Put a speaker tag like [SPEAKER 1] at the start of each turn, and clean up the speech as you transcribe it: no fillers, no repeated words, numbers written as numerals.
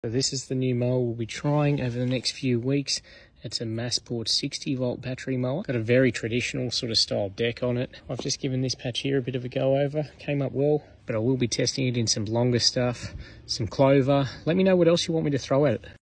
[SPEAKER 1] So this is the new mower we'll be trying over the next few weeks. It's a Masport 60-volt battery mower. Got a very traditional sort of style deck on it. I've just given this patch here a bit of a go over. Came up well, but I will be testing it in some longer stuff, some clover. Let me know what else you want me to throw at it.